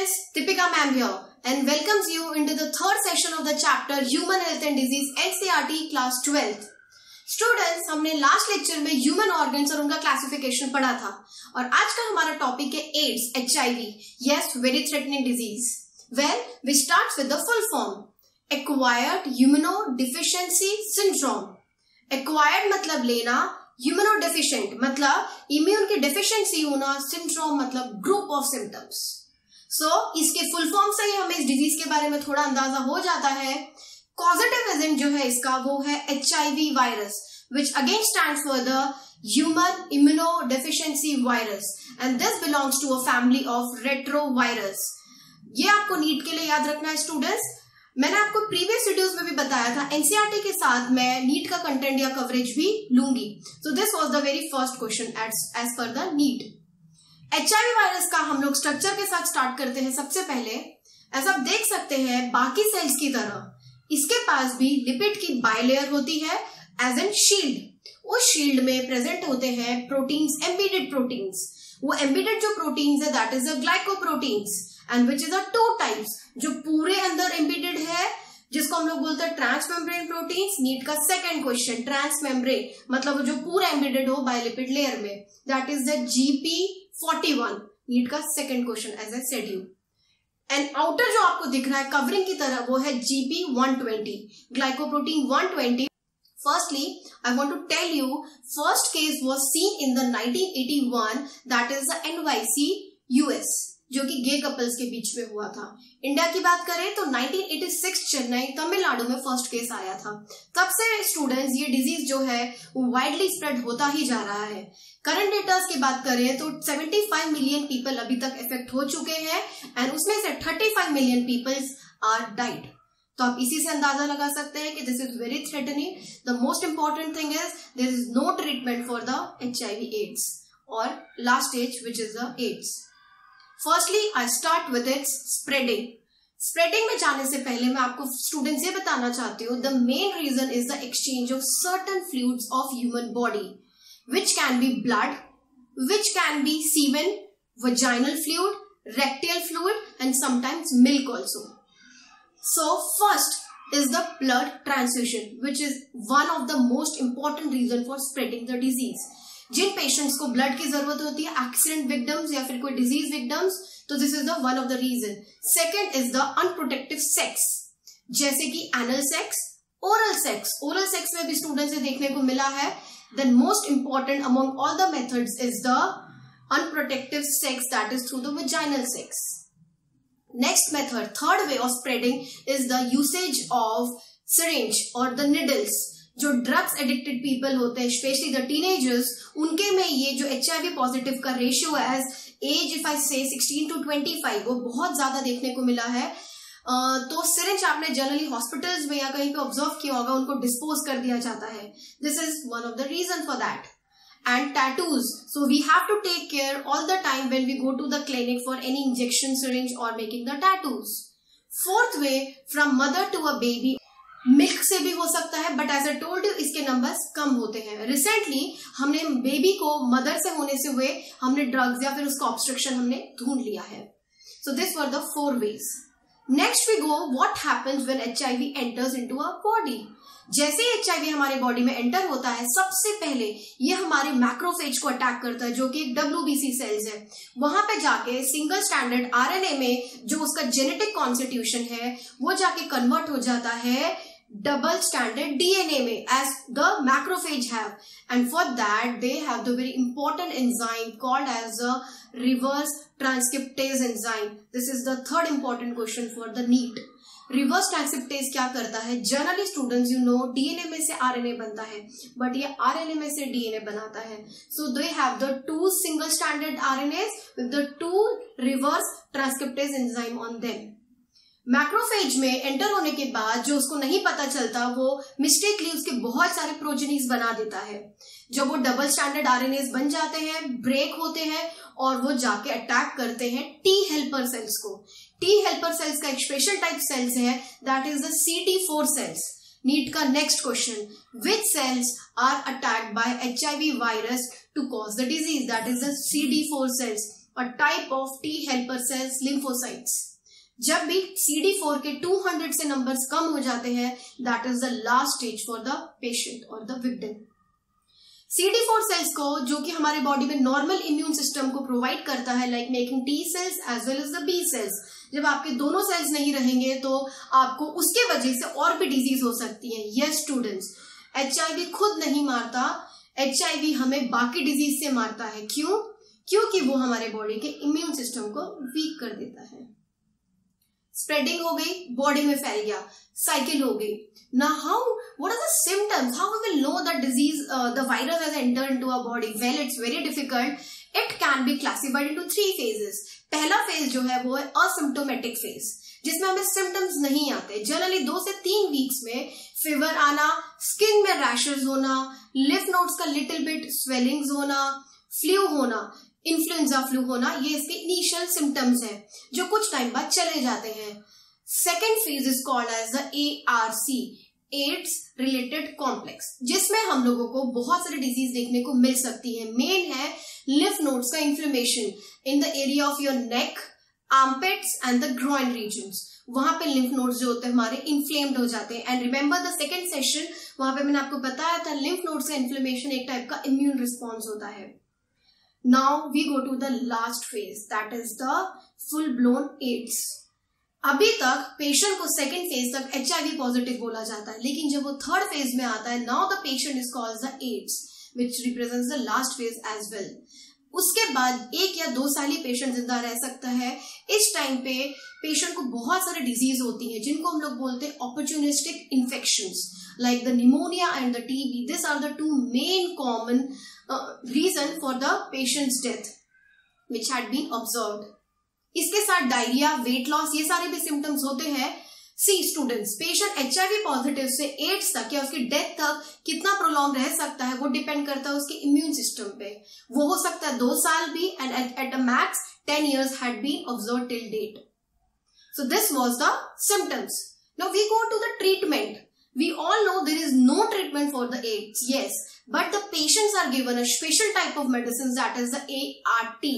students, Deepika ma'am here and welcomes you into the third session of the chapter Human Health and Disease NCERT class 12th. Students, हमने last lecture में human organs और उनका classification पढ़ा था और आज का हमारा टॉपिक है AIDS, HIV, yes very threatening disease. Well, we start with the full form acquired immunodeficiency syndrome. Acquired मतलब लेना, इम्यूनोडेफिशिएंट मतलब इम्यून की डेफिशिएंसी होना, सिंड्रोम मतलब ग्रुप ऑफ सिम्टम्स. सो इसके फुल फॉर्म से ही हमें इस डिजीज के बारे में थोड़ा अंदाजा हो जाता है. कॉजेटिव एजेंट जो है इसका वो है HIV virus, which again stands for the human immunodeficiency virus and this belongs to a family of retrovirus. ये आपको नीट के लिए याद रखना है स्टूडेंट्स. मैंने आपको प्रीवियस वीडियोस में भी बताया था एनसीईआरटी के साथ मैं नीट का कंटेंट या कवरेज भी लूंगी. So this was the very first question as per the NEET. HIV virus का हम लोग स्ट्रक्चर के साथ स्टार्ट करते हैं. सबसे पहले ऐसा आप देख सकते हैं बाकी सेल्स की तरह इसके पास भी लिपिड की बाइलेयर होती है एज एन शील्ड. उस शील्ड में प्रेजेंट होते हैं प्रोटीन्स, एम्बेडेड प्रोटीन्स. वो एम्बेडेड जो प्रोटीन्स है that is a glycoproteins and which is a two types. जो पूरे अंदर एम्बेडेड है जिसको हम लोग बोलते हैं ट्रांसमेम्ब्रेन प्रोटीन्स. नीट का सेकंड क्वेश्चन, ट्रांसमेम्ब्रेन मतलब जो पूरा एम्बेडेड हो बायोलिपिड लेयर में, that is the GP41. NEET का second question as I said you. And outer जो आपको दिख रहा है कवरिंग की तरह वो है GP120, glycoprotein 120. Firstly, I want to tell you, first case was seen in the 1981, that is the NYC US, जो कि गे कपल्स के बीच में हुआ था. इंडिया की बात करें तो 1986 चेन्नई तमिलनाडु में फर्स्ट केस आया था. तब से स्टूडेंट्स ये डिजीज जो है वो वाइडली स्प्रेड होता ही जा रहा है. करंट डेटास की बात करें तो 75 मिलियन पीपल अभी तक इफेक्ट हो चुके हैं एंड उसमें से 35 मिलियन पीपल्स आर डाइड. तो आप इसी से अंदाजा लगा सकते हैं कि this is very threatening. The most important thing is there is no treatment for the HIV AIDS और last stage which is the AIDS. Firstly I start with its spreading. Spreading में जाने से पहले मैं आपको स्टूडेंट्स ये बताना चाहती हूँ the main reason is the exchange of certain fluids of human body which can be blood, which can be semen, vaginal fluid, rectal fluid and sometimes milk also. So first is the blood transfusion which is one of the most important reason for spreading the disease. जिन patients को blood की जरूरत होती है, accident victims या फिर कोई disease victims, तो this is the one of the reason. Second is the unprotective sex, जैसे कि anal sex, oral sex. Oral sex में भी स्टूडेंट से देखने को मिला है. Then most important among all the methods is the unprotective sex, that is through the vaginal sex. Next method, third way of spreading is the usage of syringe or the needles. जो drugs addicted people होते हैं specially the teenagers, उनके में ये जो HIV positive का ratio as as if I say 16 to 25 वो बहुत ज्यादा देखने को मिला है. तो सिरिंज आपने जनरली हॉस्पिटल्स में या कहीं पे ऑब्जर्व किया होगा, उनको डिस्पोज कर दिया जाता है. This is one of the reason for that. And tattoos, so we have to take care all the time when we go to the clinic for any injection syringe और making the tattoos. Fourth way, from mother to a baby, milk से भी हो सकता है but as I told you इसके numbers कम होते हैं. रिसेंटली हमने बेबी को मदर से होने से हुए हमने ड्रग्स या फिर उसका ऑब्स्ट्रक्शन हमने ढूंढ लिया है. So this were the 4 ways. Next we go what happens when HIV enters into our body. जैसे ही HIV हमारे बॉडी में एंटर होता है सबसे पहले ये हमारे मैक्रोफेज को अटैक करता है जो कि एक WBC सेल्स है. वहां पे जाके सिंगल स्टैंडर्ड RNA में जो उसका जेनेटिक कॉन्स्टिट्यूशन है वो जाके कन्वर्ट हो जाता है double standard DNA में as the macrophage have, and for that they have the very important enzyme called as a reverse transcriptase enzyme. This is the third important question for the NEET. reverse transcriptase क्या करता है? Generally students you know DNA में से RNA बनता है but ये RNA में से DNA बनाता है. So they have the 2 single stranded RNAs with the 2 reverse transcriptase enzyme on them. Macrophage में एंटर होने के बाद जो उसको नहीं पता चलता वो मिस्टेकली उसके बहुत सारे प्रोजेनीज बना देता है. जब वो डबल स्टैंडर्ड RNAs बन जाते हैं, ब्रेक होते हैं और वो जाके अटैक करते हैं T हेल्पर सेल्स को. T हेल्पर सेल्स का एक स्पेशल टाइप सेल्स है that is the CD4 cells. NEET का next question, which cells are attacked by HIV virus to cause the disease? That is the CD4 cells. A type of T helper cells lymphocytes. जब भी CD4 के 200 से numbers कम हो जाते हैं, that is the last stage for the patient और the victim. CD4 cells को, जो कि हमारे बॉडी में नॉर्मल इम्यून सिस्टम को प्रोवाइड करता है, like making T cells as well as the B cells. जब आपके दोनों सेल्स नहीं रहेंगे तो आपको उसके वजह से और भी डिजीज हो सकती है। यस स्टूडेंट्स, HIV खुद नहीं मारता, HIV हमें बाकी डिजीज से मारता है। क्यों? क्योंकि वो हमारे बॉडी के इम्यून सिस्टम को वीक कर देता है। स्प्रेडिंग हो गई, बॉडी में फैल गया, साइकिल हो गई। Now how, what are the symptoms? How we will know the disease, the virus has entered into our body? Well, it's very difficult. It can be classified into 3 phases. पहला phase जो है वो है asymptomatic phase, जिसमें हमें symptoms नहीं आते। Generally 2 से 3 वीक्स में फीवर आना, स्किन में रैशेस होना, लिफ नोड्स का लिटिल बिट स्वेलिंग्स होना, फ्लू होना, इन्फ्लुएंजा फ्लू होना, ये इसके इनिशियल सिम्टम्स हैं जो कुछ टाइम बाद चले जाते हैं। Second phase is called as the ARC, AIDS related complex, जिसमें हम लोगों को बहुत सारी डिजीज देखने को मिल सकती है। मेन है लिफ नोड्स का inflammation in the area of your neck, armpits and the groin regions. वहां पे लिम्फ नोड्स जो होते हैं हमारे इन्फ्लेम्ड हो जाते हैं। And remember the second session, वहां पे मैंने आपको बताया था लिम्फ नोड्स का इन्फ्लेमेशन एक टाइप का इम्यून रिस्पॉन्स होता है। Now we go to the last phase, that is the full blown AIDS. अभी तक पेशेंट को सेकेंड फेज तक HIV पॉजिटिव बोला जाता है, लेकिन जब वो थर्ड फेज में आता है, now the patient is called the AIDS, which represents the last phase as well. उसके बाद 1 या 2 साल ही पेशेंट जिंदा रह सकता है। इस टाइम पे पेशेंट को बहुत सारे डिजीज होती है, जिनको हम लोग बोलते हैं opportunistic infections, like the pneumonia and the TB. These are the 2 main common reason for the patient's death which had been observed. इसके साथ डायरिया, वेट लॉस, ये सारे भी सिम्टम्स होते हैं। See students, patient HIV positive से AIDS तक या उसकी डेथ तक कितना प्रोलॉन्ग रह सकता है, वो डिपेंड करता है उसके इम्यून सिस्टम पे। वो हो सकता है 2 साल भी, and at a max 10 years had been observed till date. So this was the symptoms. Now we go to the treatment. We all know there is no treatment for the AIDS, yes, but the patients are given a special type of medicines, that is the ART,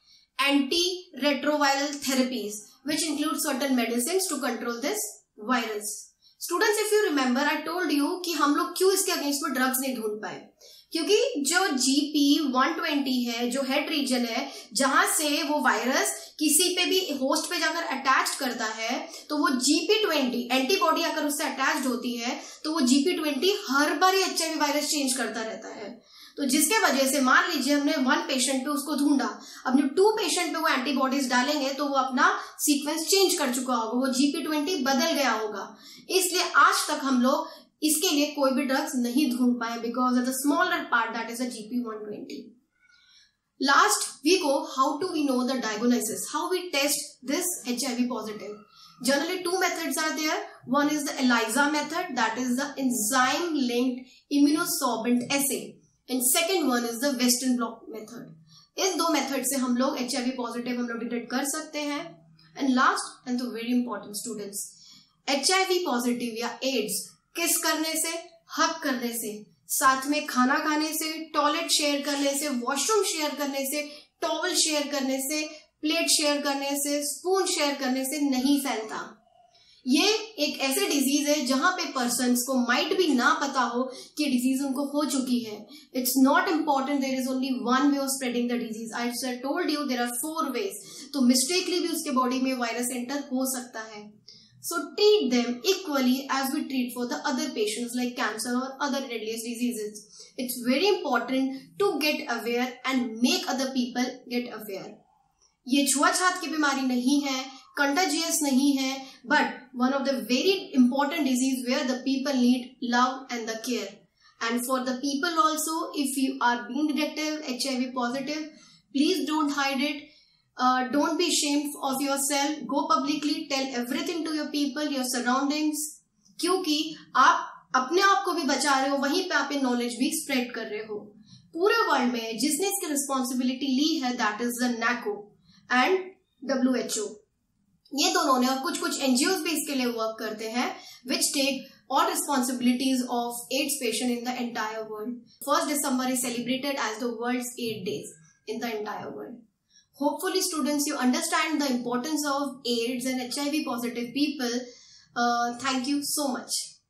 antiretroviral therapies, which include certain medicines to control this virus. Students, if you remember, I told you कि हम लोग क्यों इसके against में drugs नहीं ढूंढ पाए, क्योंकि जो GP120 है, जो हेड रीजन है जहां से वो वायरस किसी पे भी होस्ट पे जाकर अटैच करता है, तो वो GP20 एंटीबॉडी अगर उससे अटैच्ड होती है तो वो GP20 हर बार ही HIV वायरस चेंज करता रहता है। तो जिसके वजह से मान लीजिए हमने 1 पेशेंट पे उसको ढूंढा, अब जब 2 पेशेंट पे वो एंटीबॉडीज डालेंगे तो वो अपना सीक्वेंस चेंज कर चुका होगा, वो GP20 बदल गया होगा। इसलिए आज तक हम लोग इसके लिए कोई भी ड्रग्स नहीं ढूंढ पाए, because of the smaller part, that is the GP120. Last, we go how do we know the diagnosis, how we test this HIV positive. Generally 2 methods are there. One is the ELISA method, that is the enzyme linked immunosorbent assay, and second one is the Western blot method. इन 2 method से हम लोग HIV positive हम लोग detect कर सकते हैं। And last and the very important students, HIV positive या AIDS किस करने से? हग करने से, साथ में खाना खाने से, टॉयलेट शेयर करने से, वॉशरूम शेयर करने से, टॉवल शेयर करने से, प्लेट शेयर करने से, स्पून शेयर करने से नहीं फैलता। ये एक ऐसे डिजीज है जहां पे पर्सन्स को माइट भी ना पता हो कि डिजीज उनको हो चुकी है। It's not important, there is only one way of spreading the disease. I told you there are 4 ways, तो मिस्टेकली भी उसके बॉडी में वायरस एंटर हो सकता है। So treat them equally as we treat for the other patients like cancer or other deadliest diseases. It's very important to get aware and make other people get aware. ये छुआछूत की बीमारी नहीं है, contagious नहीं है, but one of the very important disease where the people need love and the care. And for the people also, if you are being detected HIV positive, please don't hide it. Don't be ashamed of yourself. Go publicly, tell everything to your people, your surroundings. क्योंकि आप अपने आप को भी बचा रहे हो, वहीं पे आप ये नॉलेज भी स्प्रेड कर रहे हो। पूरे वर्ल्ड में जिसने इसकी रिस्पॉन्सिबिलिटी ली है, that is the NACO and WHO। ये दोनों ने, और कुछ NGOs भी इसके लिए वर्क करते हैं, which take all responsibilities of AIDS patient in the entire world. 1st December is celebrated as the World's AIDS Days in the entire world. Hopefully students, you understand the importance of AIDS and HIV positive people. Thank you so much.